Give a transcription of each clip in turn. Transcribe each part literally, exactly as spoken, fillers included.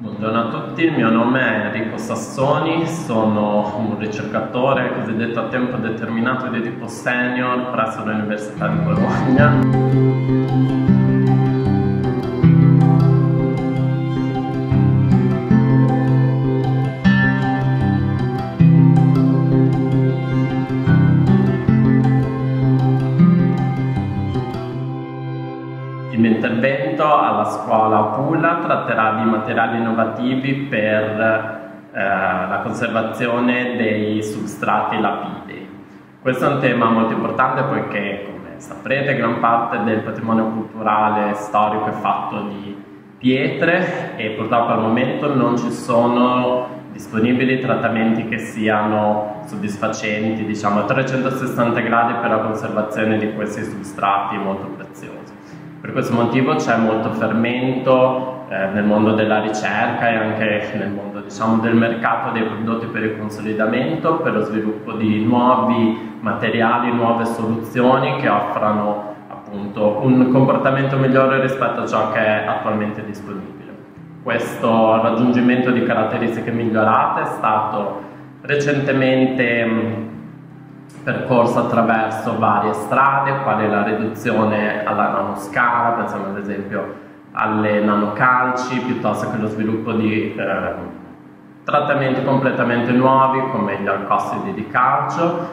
Buongiorno a tutti, il mio nome è Enrico Sassoni, sono un ricercatore cosiddetto a tempo determinato di tipo senior presso l'Università di Bologna. Il mio intervento alla scuola Pula tratterà di materiali innovativi per eh, la conservazione dei substrati lapidei. Questo è un tema molto importante poiché, come saprete, gran parte del patrimonio culturale storico è fatto di pietre e purtroppo al momento non ci sono disponibili trattamenti che siano soddisfacenti, diciamo, a trecentosessanta gradi per la conservazione di questi substrati molto preziosi. Per questo motivo c'è molto fermento eh, nel mondo della ricerca e anche nel mondo, diciamo, del mercato dei prodotti per il consolidamento, per lo sviluppo di nuovi materiali, nuove soluzioni che offrano appunto un comportamento migliore rispetto a ciò che è attualmente disponibile. Questo raggiungimento di caratteristiche migliorate è stato recentemente mh, percorso attraverso varie strade, quali la riduzione alla nanoscala, pensiamo ad esempio alle nanocalci, piuttosto che lo sviluppo di eh, trattamenti completamente nuovi come gli alcossidi di calcio,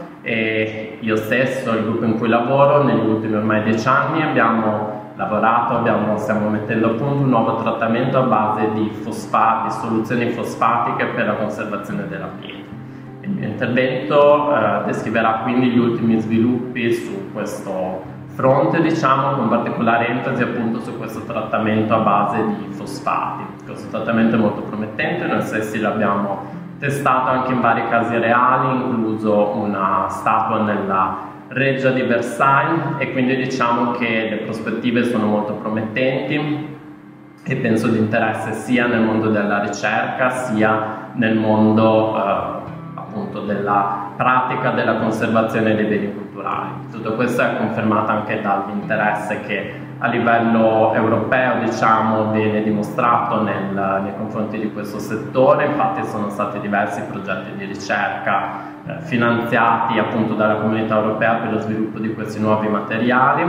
e io stesso, il gruppo in cui lavoro, negli ultimi ormai dieci anni abbiamo lavorato, abbiamo, stiamo mettendo a punto un nuovo trattamento a base di fosfati, soluzioni fosfatiche per la conservazione della pietra. Il mio intervento eh, descriverà quindi gli ultimi sviluppi su questo fronte, diciamo, con particolare enfasi appunto su questo trattamento a base di fosfati. Questo trattamento è molto promettente, noi stessi l'abbiamo testato anche in vari casi reali, incluso una statua nella Reggia di Versailles, e quindi diciamo che le prospettive sono molto promettenti e penso di interesse sia nel mondo della ricerca sia nel mondo eh, appunto della pratica della conservazione dei beni culturali. Tutto questo è confermato anche dall'interesse che a livello europeo, diciamo, viene dimostrato nel, nei confronti di questo settore. Infatti sono stati diversi progetti di ricerca eh, finanziati appunto dalla Comunità Europea per lo sviluppo di questi nuovi materiali.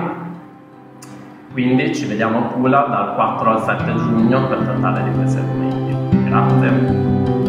Quindi ci vediamo a Pula dal quattro al sette giugno per trattare di questi argomenti. Grazie.